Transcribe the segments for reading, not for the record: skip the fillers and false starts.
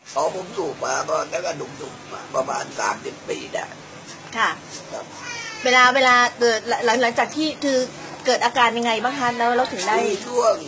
ผมสูบมาก็แล้วก็ดุ่มๆประมาณ30 ปีได้ค่ะเวลาเกิดหลังจากที่คือเกิดอาการยังไงบ้างคะแล้วเราถึงได้ช่วง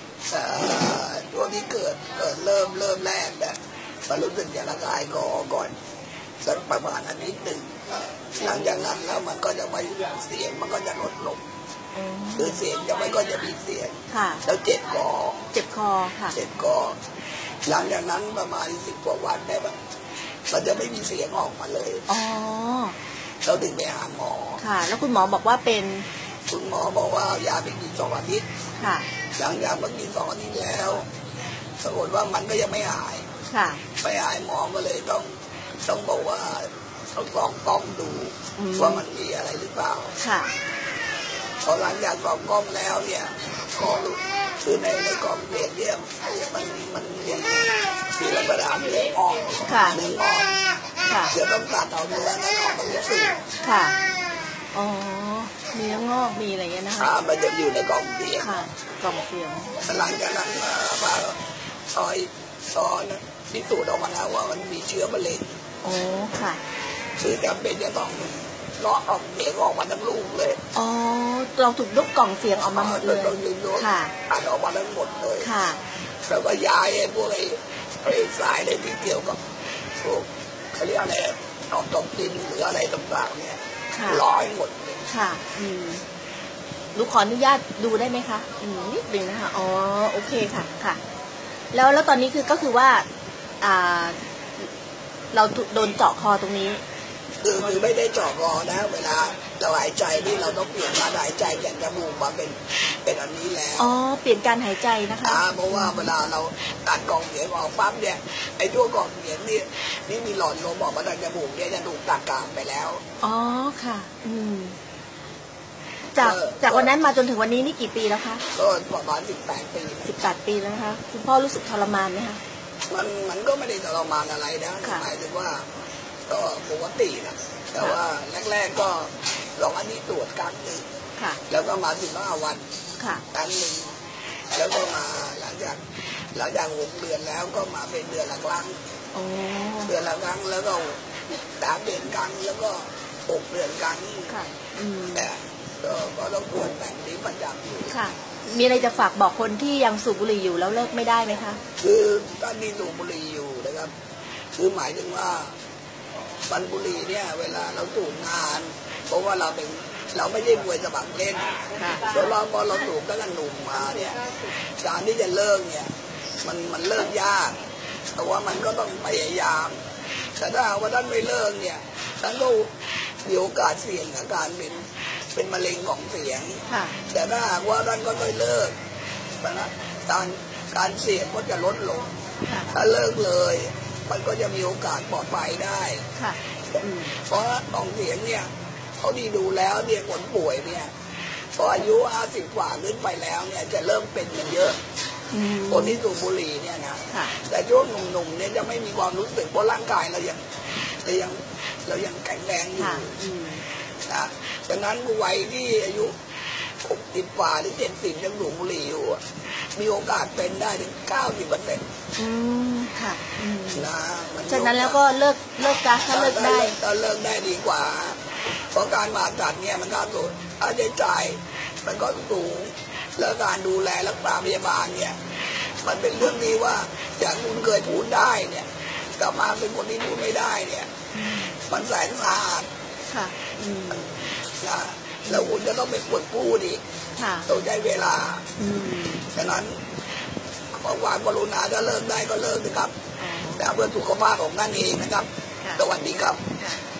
ที่เกิดเริ่มแรกเนี่ยมันรู้สึกจะระคายคอก่อนสักประมาณอาทิตย์หนึ่งหลังจากนั้นแล้วมันก็จะไม่เสียงมันก็จะลดลงคือเสียงจะไม่ก็จะมีเสียงแล้วเจ็บคอค่ะเจ็บคอหลังจากนั้นประมาณ10 กว่าวันได้บ้างมันจะไม่มีเสียงออกมาเลยเราถึงไปหาหมอค่ะแล้วคุณหมอบอกว่าเป็นคุณหมอบอกว่ายาไปกิน2 อาทิตย์ค่ะหลังจากกิน2 อาทิตย์แล้วปรากฏว่ามันก็ยังไม่หายค่ะไม่หายหมอก็เลยต้องบอกว่าต้องส่องกล้องดูว่ามันมีอะไรหรือเปล่าค่ะพอหลังจากส่องกล้องแล้วเนี่ยก็คือในกล้องเปลี่ยนเนี่ยมันมีสีระบาดเนื้ออ่อนจะต้องตัดเอาเนื้อนั้นออกมาสูบค่ะเนื้องอกมีอะไรเงี้ยนะคะมันจะอยู่ในกล่องเสียงค่ะกล่องเสียงหลังจากนั้นมาตอนพิสูจน์ออกมาแล้วว่ามันมีเชื้อมะเร็งค่ะคือจำเป็นจะต้องเลาะออกเสียงออกมาทั้งลูกเลยเราถูกยกกล่องเสียงออกมาหมดเลยค่ะตัดออกมาทั้งหมดเลยค่ะแล้วก็ย้ายพวกไอ้สายอะไรที่เกี่ยวกับพวกเขาเรียกอะไรตอกดินหรืออะไรต่างๆเนี่ยร้อยหมดค่ะลูกขออนุญาตดูได้ไหมคะนิดนึงนะคะโอเคค่ะแล้วตอนนี้ก็คือว่าเราโดนเจาะคอตรงนี้คือไม่ได้เจาะคอนะเวลาเราหายใจนี่เราต้องเปลี่ยนการหายใจจากจมูกมาเป็นอันนี้แล้วเปลี่ยนการหายใจนะคะเพราะว่าเวลาเราตัดกล่องเสียงออกปั๊บเนี่ยไอ้ตัวกล่องเสียงนี่มีหลอดลมออกมาทางจมูกเนี่ยจะถูกตัดกางไปแล้วค่ะจากวันนั้นมาจนถึงวันนี้นี่กี่ปีแล้วคะก็ประมาณ18 ปี 18 ปีแล้วนะคะคุณพ่อรู้สึกทรมานไหมคะมันก็ไม่ได้ทรมานอะไรนะหมายถึงว่าก็ปกตินะแต่ว่าแรกๆก็2 อาทิตย์ตรวจครั้งหนึ่งแล้วก็มา15 วันครั้งหนึ่งแล้วก็มาหลังจาก6 เดือนแล้วก็มาเป็นเดือนละครั้งเดือนละครั้งแล้วก็3 เดือนครั้งแล้วก็6 เดือนครั้งแต่ก็ต้องตรวจแบบนี้ประจำอยู่ค่ะมีอะไรจะฝากบอกคนที่ยังสูบบุหรี่อยู่แล้วเลิกไม่ได้ไหมคะคือตอนนี้สูบบุหรี่อยู่นะครับคือหมายถึงว่าบุหรี่เนี่ยเวลาเราสูบนานเพราะว่าเราไม่ใช่มวยสมัครเล่นแล้วพอเราสูบตั้งแต่หนุ่มมาเนี่ยการที่จะเลิกเนี่ยมันเลิกยากแต่ว่ามันก็ต้องพยายามแต่ถ้าว่าท่านไม่เลิกเนี่ยท่านก็มีโอกาสเสี่ยงกับการเป็นมะเร็งของเสียงแต่ถ้าว่าท่านก็ไม่เลิกนะการเสี่ยงก็จะลดลงถ้าเลิกเลยมันก็จะมีโอกาสปลอดภัยได้เพราะกล่องเสียงเนี่ยเขาดีดูแล้วเนี่ยคนป่วยเนี่ยพออายุ50 กว่าขึ้นไปแล้วเนี่ยจะเริ่มเป็นกันเยอะคนที่สูบบุหรี่เนี่ยนะแต่ช่วงหนุ่มๆเนี่ยจะไม่มีความรู้สึกเพราะร่างกายเรายังแข็งแรงอยู่นะฉะนั้นวัยที่อายุ60 กว่าหรือ70ยังสูบบุหรี่อยู่มีโอกาสเป็นได้ถึง90% ค่ะนะฉะนั้นแล้วก็เลิกถ้าเลิกได้ดีกว่าเพราะการผ่าตัดเนี่ยมันก็สูงค่าใช้จ่ายมันก็สูงแล้วการดูแลรักษาพยาบาลเนี่ยมันเป็นเรื่องที่ว่าจากคุณเคยพูดได้เนี่ยกลับมาเป็นคนที่พูดไม่ได้เนี่ยมันแสนสาหัสนะแล้วคุณจะต้องเป็นคนพูดอีกต้องใช้เวลาฉะนั้นขอความกรุณาถ้าเลิกได้ก็เลิกนะครับแต่เพื่อสุขภาพของท่านเองนะครับสวัสดีครับ